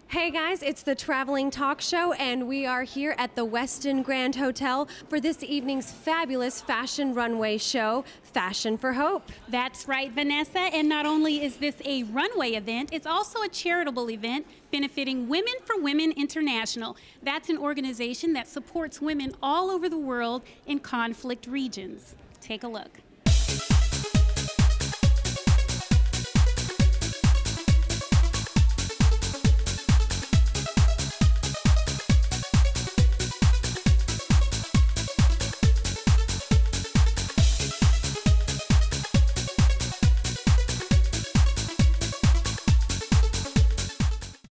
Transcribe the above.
Hey guys, it's the Traveling Talk Show, and we are here at the Westin Grand Hotel for this evening's fabulous fashion runway show, Fashion for Hope. That's right, Vanessa, and not only is this a runway event, it's also a charitable event benefiting Women for Women International. That's an organization that supports women all over the world in conflict regions. Take a look.